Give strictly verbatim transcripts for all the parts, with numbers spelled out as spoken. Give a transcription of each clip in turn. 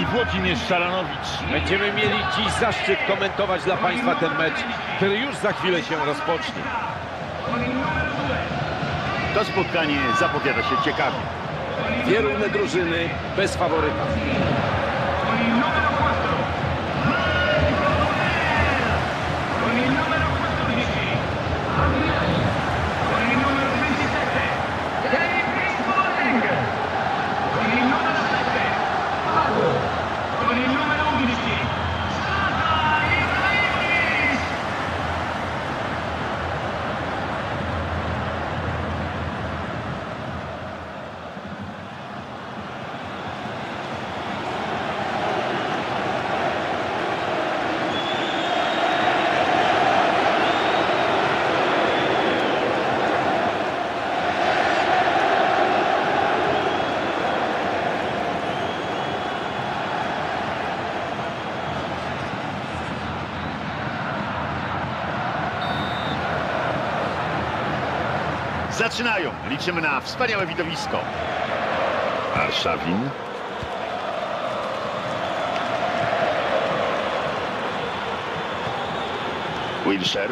i Włodzimierz Szaranowicz. Będziemy mieli dziś zaszczyt komentować dla Państwa ten mecz, który już za chwilę się rozpocznie. To spotkanie zapowiada się ciekawie. Dwie równe drużyny bez faworyta. Zaczynają. Liczymy na wspaniałe widowisko. Arszawin. Wilshere.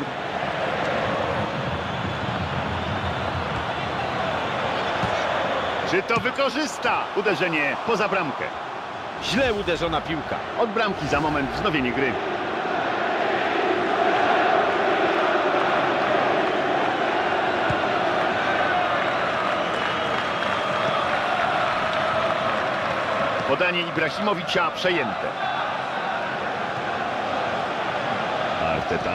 Czy to wykorzysta? Uderzenie poza bramkę. Źle uderzona piłka. Od bramki za moment wznowienie gry. Podanie Ibrahimowicza przejęte. Arteta.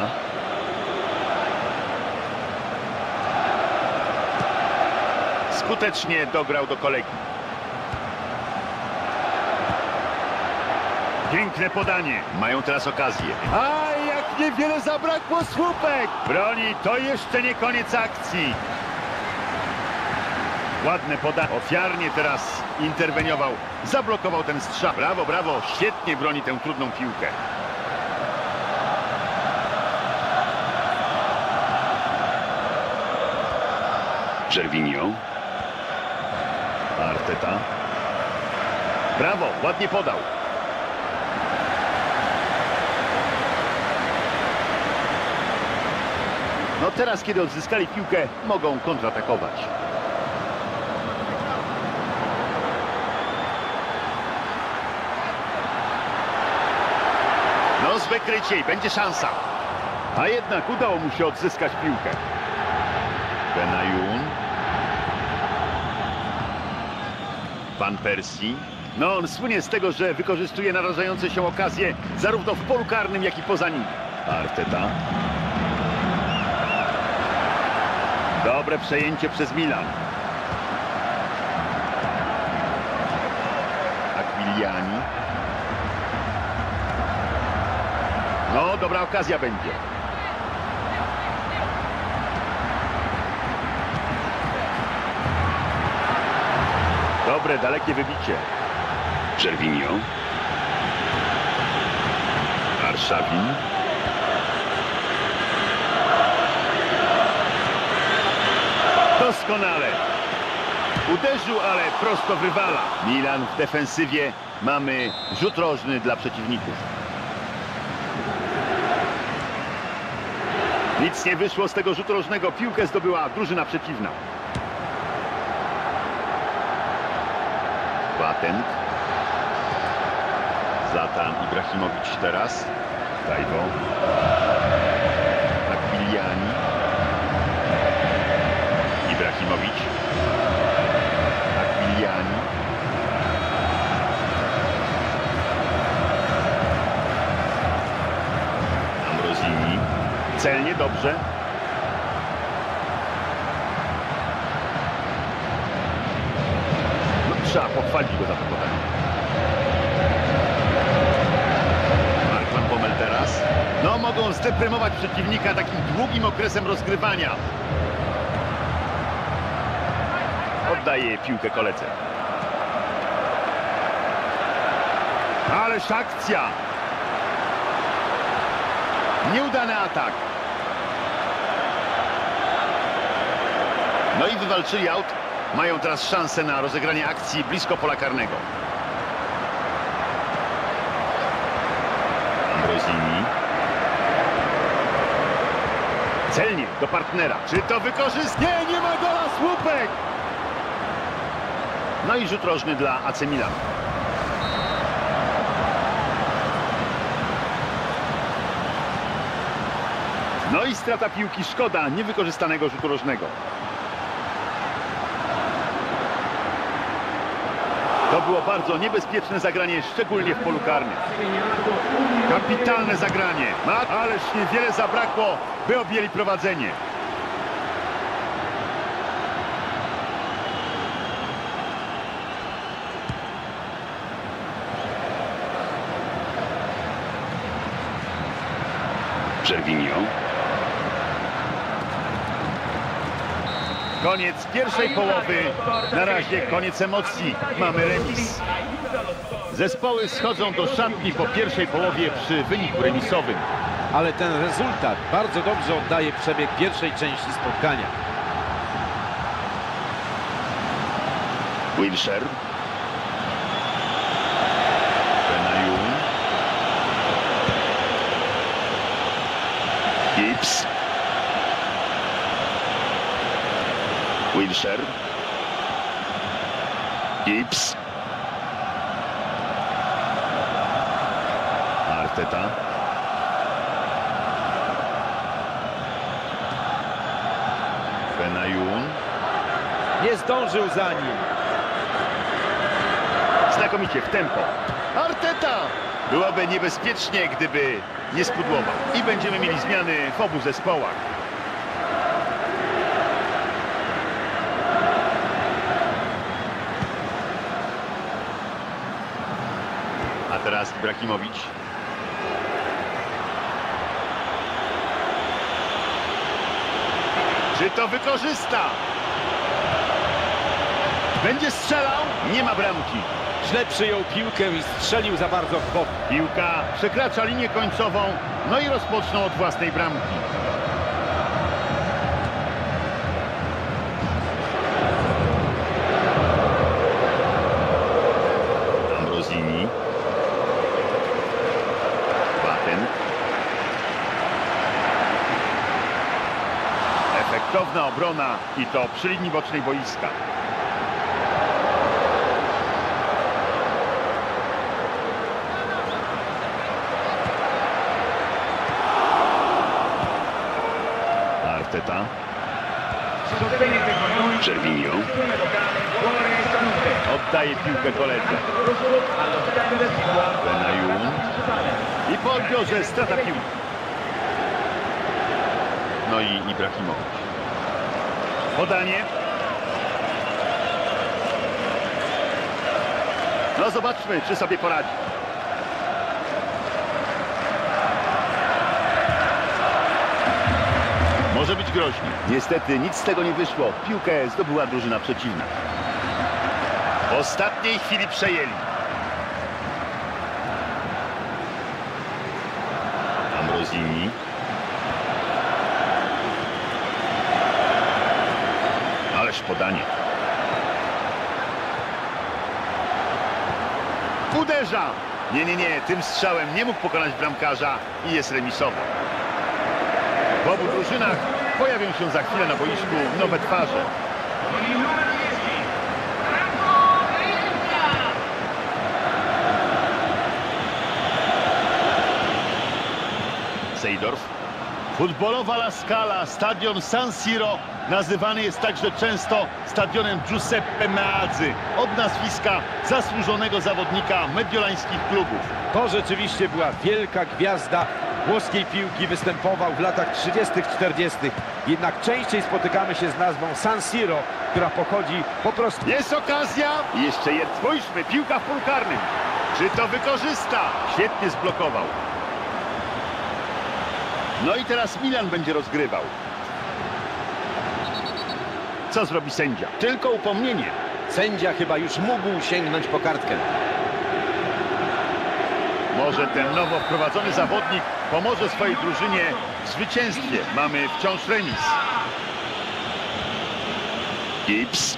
Skutecznie dograł do kolegi. Piękne podanie. Mają teraz okazję. A jak niewiele zabrakło słupek. Broni, to jeszcze nie koniec akcji. Ładne podanie. Ofiarnie teraz interweniował. Zablokował ten strzał. Brawo, brawo. Świetnie broni tę trudną piłkę. Gervinho. Arteta. Brawo, ładnie podał. No teraz, kiedy odzyskali piłkę, mogą kontratakować. No z wykrycie i będzie szansa. A jednak udało mu się odzyskać piłkę. Benayoun. Van Persie. No on słynie z tego, że wykorzystuje narażające się okazje zarówno w polu karnym, jak i poza nim. Arteta. Dobre przejęcie przez Milan. Aquiliani. No, dobra okazja będzie. Dobre, dalekie wybicie. Gervinho. Arszawin. Doskonale. Uderzył, ale prosto w rywala. Milan w defensywie. Mamy rzut rożny dla przeciwników. Nic nie wyszło z tego rzutu rożnego. Piłkę zdobyła drużyna przeciwna. Patent. Zlatan Ibrahimowicz teraz. Tajwo. Aquiliani. Ibrahimowicz. Aquiliani. Ambrosini. Celnie, dobrze. No, trzeba pochwalić go za to podanie. Mark Van Bommel teraz. No, mogą zdeprymować przeciwnika takim długim okresem rozgrywania. Oddaje piłkę koledze. Ależ akcja! Nieudany atak. No i wywalczyli aut. Mają teraz szansę na rozegranie akcji blisko pola karnego. Celnie do partnera. Czy to wykorzysta? Nie, nie ma gola, słupek! No i rzut rożny dla A C Milan. No i strata piłki, szkoda niewykorzystanego rzutu rożnego. To było bardzo niebezpieczne zagranie, szczególnie w polu karnym. Kapitalne zagranie, ależ niewiele zabrakło, by objęli prowadzenie. Gervinho. Koniec pierwszej połowy. Na razie koniec emocji. Mamy remis. Zespoły schodzą do szatni po pierwszej połowie przy wyniku remisowym. Ale ten rezultat bardzo dobrze oddaje przebieg pierwszej części spotkania. Wilshere. Benayoun. Gibbs. Wilshere. Gibbs. Arteta. Benayoun. Nie zdążył za nim. Znakomicie w tempo. Arteta! Byłoby niebezpiecznie, gdyby nie spudłował. I będziemy mieli zmiany w obu zespołach. A teraz Ibrahimowicz. Czy to wykorzysta? Będzie strzelał? Nie ma bramki. Źle przyjął piłkę i strzelił za bardzo w bok. Piłka przekracza linię końcową, no i rozpoczną od własnej bramki. Ambrosini. Baten. Efektowna obrona i to przy linii bocznej boiska. Arteta. Gervinho. Oddaje piłkę koledze. Benayoun. I po odbiorze strata piłki. No i Ibrahimowicz. Podanie. No zobaczmy, czy sobie poradzi. Może być groźnie. Niestety nic z tego nie wyszło. Piłkę zdobyła drużyna przeciwna. W ostatniej chwili przejęli. Ambrosini. Ależ podanie. Uderza! Nie, nie, nie. Tym strzałem nie mógł pokonać bramkarza i jest remisowo. W obu drużynach pojawią się za chwilę na boisku nowe twarze. Seedorf. Futbolowa La Scala, stadion San Siro, nazywany jest także często stadionem Giuseppe Meazzy, od nazwiska zasłużonego zawodnika mediolańskich klubów. To rzeczywiście była wielka gwiazda włoskiej piłki, występował w latach trzydziestych czterdziestych. Jednak częściej spotykamy się z nazwą San Siro, która pochodzi po prostu... Jest okazja! I jeszcze jest. Spójrzmy, piłka w polu karnym. Czy to wykorzysta? Świetnie zblokował. No i teraz Milan będzie rozgrywał. Co zrobi sędzia? Tylko upomnienie. Sędzia chyba już mógł sięgnąć po kartkę. Może ten nowo wprowadzony zawodnik pomoże swojej drużynie w zwycięstwie. Mamy wciąż remis. Gibbs.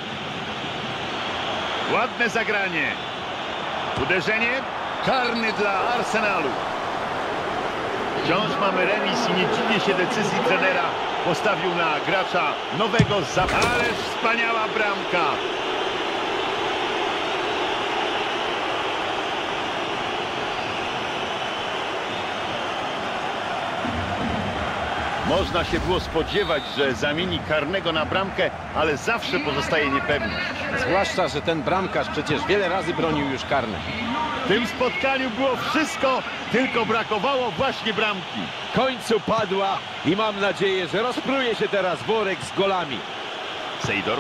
Ładne zagranie. Uderzenie karny dla Arsenalu. Wciąż mamy remis i nie dziwię się decyzji trenera. Postawił na gracza nowego za... Ależ wspaniała bramka. Można się było spodziewać, że zamieni karnego na bramkę, ale zawsze pozostaje niepewność. Zwłaszcza, że ten bramkarz przecież wiele razy bronił już karne. W tym spotkaniu było wszystko, tylko brakowało właśnie bramki. W końcu padła i mam nadzieję, że rozpruje się teraz worek z golami. Sejdorf.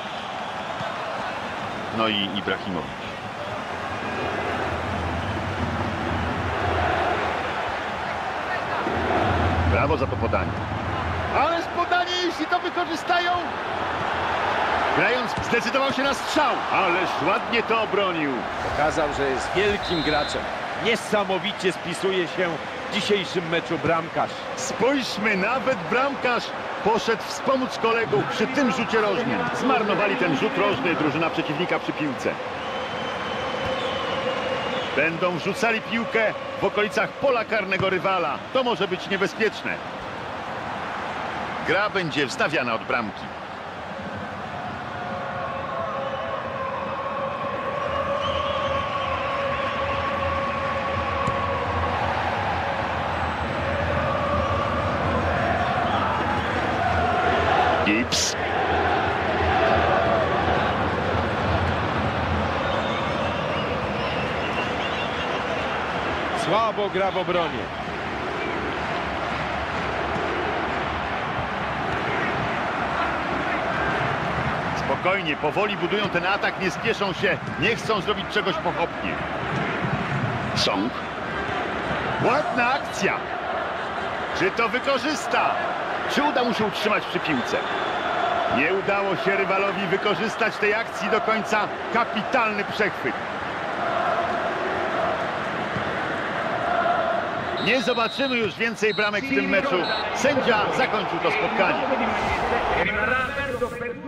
No i Ibrahimowicz. Brawo za to podanie. Ależ podanie, jeśli to wykorzystają. Grając zdecydował się na strzał. Ależ ładnie to obronił. Pokazał, że jest wielkim graczem. Niesamowicie spisuje się w dzisiejszym meczu bramkarz. Spójrzmy, nawet bramkarz poszedł wspomóc kolegów przy tym rzucie rożnym. Zmarnowali ten rzut rożny drużyna przeciwnika przy piłce. Będą wrzucali piłkę w okolicach pola karnego rywala. To może być niebezpieczne. Gra będzie wstawiana od bramki. Gibbs. Słabo gra w obronie. Spokojnie, powoli budują ten atak, nie spieszą się, nie chcą zrobić czegoś pochopnie. Song. Ładna akcja. Czy to wykorzysta? Czy uda mu się utrzymać przy piłce? Nie udało się rywalowi wykorzystać tej akcji do końca. Kapitalny przechwyt. Nie zobaczymy już więcej bramek w tym meczu. Sędzia zakończył to spotkanie.